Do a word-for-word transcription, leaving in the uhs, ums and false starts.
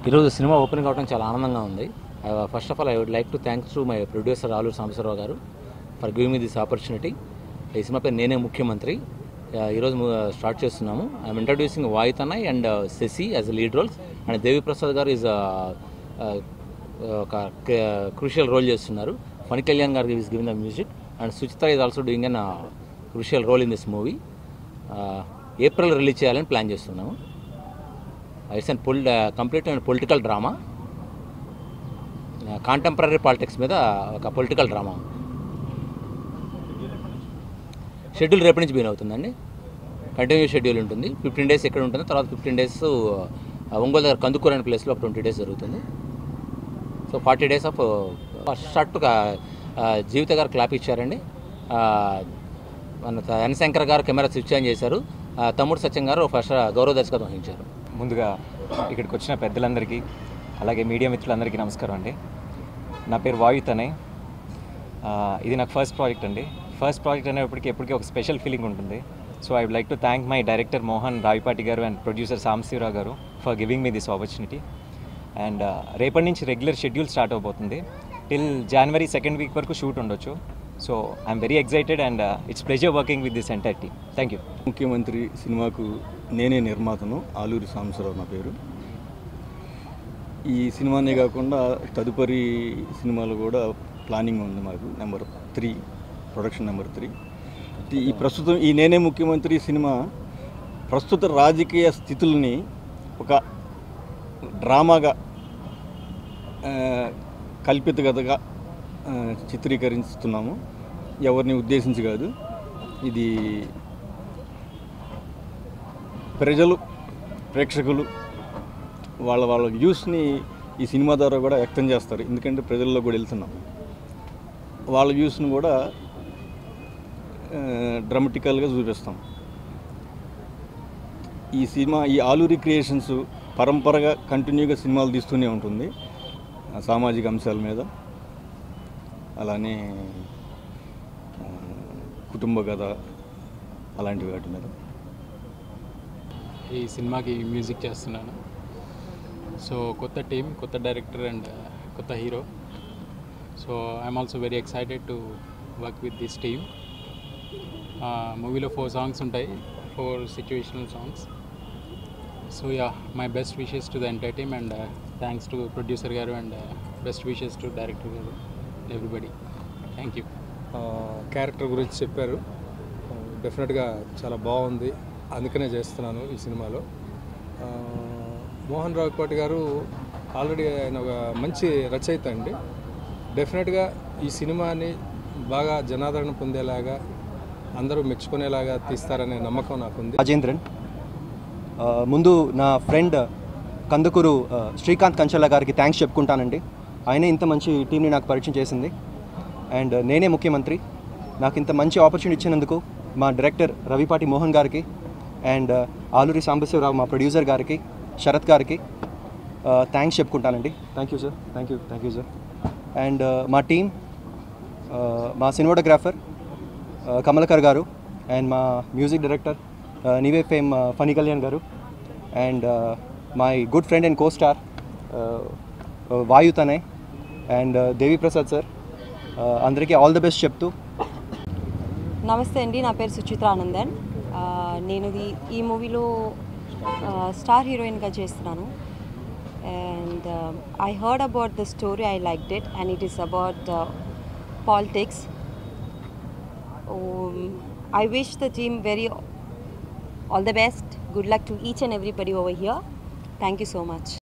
ఈరోజు cinema opening అవడం చాలా ఆనందంగా ఉంది. First of all I would like to thanks to my producer Aluru Sambasivarao garu for giving me this opportunity. ఈ సినిమా పేరు నేనే ముఖ్యమంత్రి. ఈరోజు స్టార్ట్ చేస్తున్నాము. I'm introducing Vayutanay and Sasi as lead roles and Devi Prasad garu is ఒక క్రూషియల్ రోల్ చేస్తున్నారు. Phani Kalyan garu is giving the music and Suchitha is also doing an crucial role in this movie. April release చేయాలని plan చేస్తున్నాము. It's and poli complete and political drama, contemporary politics మీద ఒక political drama. Schedule రేపటి నుంచి begin అవుతుందండి. Continue schedule ఉంటుంది. Fifteen days ఎక్కడ ఉంటుంది, తర్వాత ఫిఫ్టీన్ డేస్ ఒంగోలు దగ్గర కందుకూరు అనే ప్లేస్లో ఒక ట్వంటీ డేస్ జరుగుతుంది. So forty days of first shot Jeevitha garu clap ఇచ్చారండి. మన ఎన్ శంకర్ గారు కెమెరా స్విచ్ ఆన్ చేశారు. తమ్ముడు సత్యం గారు ఫస్ట్ గౌరవ దర్శకత్వం వహించారు. ముందుగా ఇక్కడికి వచ్చిన పెద్దలందరికీ అలాగే మీడియా మిత్రులందరికీ నమస్కారం అండి. నా పేరు వాయుతనయ్. ఇది నాకు ఫస్ట్ ప్రాజెక్ట్ అండి. ఫస్ట్ ప్రాజెక్ట్ అనేప్పటికీ ఎప్పటికీ ఒక స్పెషల్ ఫీలింగ్ ఉంటుంది. So I would like to thank my director Mohan Ravipati garu and producer Sambasivarao garu for giving me this opportunity. And రేపటి నుంచి రెగ్యులర్ షెడ్యూల్ స్టార్ట్ అవబోతుంది. టిల్ జనవరి సెకండ్ వీక్ వరకు షూట్ ఉండొచ్చు. So I'm very excited and it's pleasure working with this entire team. Thank you. Mukhyamantri సినిమాకు నేనే నిర్మాతను. ఆలూరి సాంబశివరావు నా పేరు. ఈ సినిమానే కాకుండా తదుపరి సినిమాలు కూడా ప్లానింగ్ ఉంది మాకు. Number three production number three. ఈ ప్రస్తుతం ఈ నేనే ముఖ్యమంత్రి సినిమా ప్రస్తుత రాజకీయ స్థితుల్ని ఒక డ్రామాగా కల్పిత కథగా చిత్రీకరిస్తున్నాము. ఎవరిని ఉద్దేశించి కాదు. ఇది ప్రజలు ప్రేక్షకులు వాళ్ళ వాళ్ళ వ్యూస్ని ఈ సినిమా ద్వారా కూడా వ్యక్తం చేస్తారు. ఎందుకంటే ప్రజల్లో కూడా వెళ్తున్నాం. వాళ్ళ వ్యూస్ని కూడా డ్రామటికల్గా చూపిస్తాం. ఈ సినిమా ఈ ఆలూరి క్రియేషన్స్ పరంపరగా కంటిన్యూగా సినిమాలు తీస్తూనే ఉంటుంది. సామాజిక అంశాల మీద, అలానే కుటుంబ కథ అలాంటి వాటి మీద. ఈ సినిమాకి మ్యూజిక్ చేస్తున్నాను. సో కొత్త టీం, కొత్త డైరెక్టర్ అండ్ కొత్త hero. So I'm also very excited to work with this team. మూవీలో ఫోర్ సాంగ్స్ ఉంటాయి, four situational songs. So ya, my best wishes to the entire team and thanks to producer garu and best wishes to director garu, everybody. Thank you. Character గురించి చెప్పారు. డెఫినెట్గా చాలా బాగుంది, అందుకనే చేస్తున్నాను ఈ సినిమాలో. మోహన్ రావిపాటి గారు ఆల్రెడీ ఆయన ఒక మంచి రచయిత అండి. డెఫినెట్గా ఈ సినిమాని బాగా జనాదరణ పొందేలాగా, అందరూ మెచ్చుకునేలాగా తీస్తారనే నమ్మకం నాకుంది. రాజేంద్రన్. ముందు నా ఫ్రెండ్ కందుకూరు శ్రీకాంత్ కంచల్ల గారికి థ్యాంక్స్ చెప్పుకుంటానండి. ఆయనే ఇంత మంచి టీంని నాకు పరిచయం చేసింది. అండ్ నేనే ముఖ్యమంత్రి నాకు ఇంత మంచి ఆపర్చునిటీ ఇచ్చినందుకు మా డైరెక్టర్ రవిపాటి మోహన్ గారికి అండ్ ఆలూరి సాంబశివరావు మా ప్రొడ్యూసర్ గారికి, శరత్ గారికి థ్యాంక్స్ చెప్పుకుంటానండి. Thank you sir. Thank you thank you sir. And మా టీం, మా సినిమాటోగ్రాఫర్ కమలకర్ గారు అండ్ మా music director Neeve fame Phani Kalyan garu and my good friend and co star Vayutanay and Devi Prasad sir, అందరికీ ఆల్ ద బెస్ట్ చెప్తూ. నమస్తే అండి, నా పేరు సుచిత్ర ఆనందన్. నేను ఈ మూవీలో స్టార్ హీరోయిన్గా చేస్తున్నాను. And I heard about the story, I liked it and it is about politics. I wish the team very all the best. Good luck to each and everybody over here. Thank you so much.